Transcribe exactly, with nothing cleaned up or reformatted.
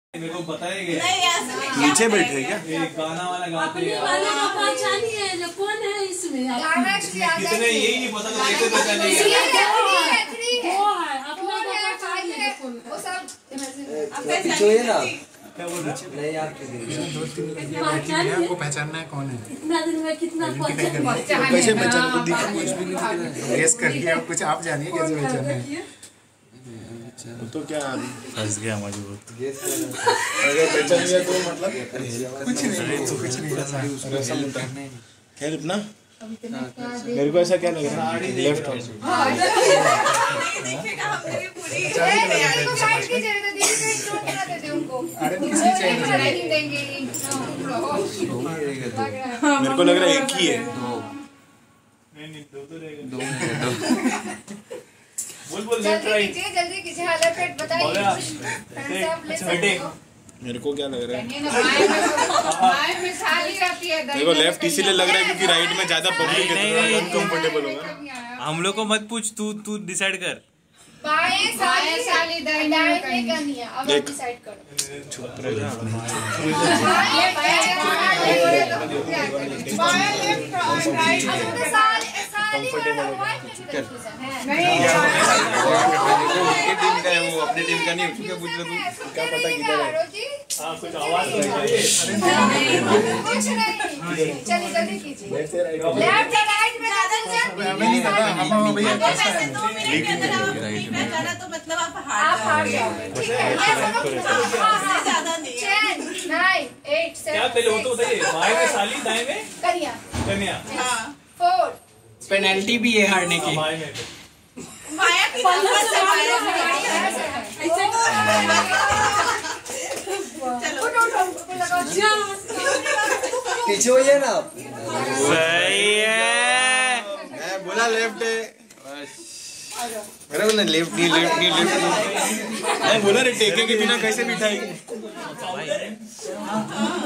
मेरे को पता है कि नीचे बैठे क्या? एक गाना वाला गाते अपने वाले का पहचान ही है जो कौन है इसमें कितने यही नहीं पता तो कैसे पहचाने वो है अपना का पहचान है कौन वो सब पीछे है ना क्या बोल रहे नहीं यार दो तीन लड़कियां बैठी हुई हैं, वो पहचानना है कौन है। इतना दिन में कितना पहचान कैसे पहचान को दिखा कुछ भी नहीं दिख रहा है। गेस करिए आप, कुछ आप जानिए कैसे पहचानना है। तो क्या फंस गया मजबूत। अगर पहचान लिया तो मतलब कुछ नहीं तो कुछ नहीं रसम खैर अपना मेरे को ऐसा क्या लग रहा है लेफ्ट मेरे को लग रहा है एक ही है। नहीं नहीं दो तो रहेगा बोल बोल लेफ्ट राइट जल्दी कीजिए हालत पेट बताइए। मेरे को क्या लग रहा है है देखो लेफ्ट इसीलिए लग रहा है क्योंकि राइट में ज्यादा पब्लिक है, अनकंफर्टेबल होगा। हम लोग को मत पूछ, तू तू डिसाइड कर। बाएं साली साली दाएं नहीं करनी है, अब आप डिसाइड करो। चुप रह बाएं बाएं लेफ्ट राइट अब साली साली नहीं उनके टीम का है वो, अपने टीम का नहीं। उसके पूछ लो तू क्या पता किधर है। हां कुछ आवाज तो चाहिए कुछ नहीं, चलिए जल्दी कीजिए। लेफ्ट राइट में ज्यादा हमें नहीं पता, हम भैया वैसे दो मिनट के अंदर आप नहीं पहचाना तो मतलब आप हार आप हार जाओगे। ठीक है जाओगे ज्यादा नहीं टेन नाइन एट सेवन क्या पहले हो तो बताइए। बाएं में साली, दाएं में कन्या कन्या। हां फोर पेनल्टी भी है हारने की। बाएं में माया की पीछे होइए ना आप। सही है। मैं बोला लेफ्ट है मेरे को लेफ्ट नहीं लेफ्ट नहीं लेफ्ट नहीं मैं बोला रे टेके के बिना कैसे बिठाएगी।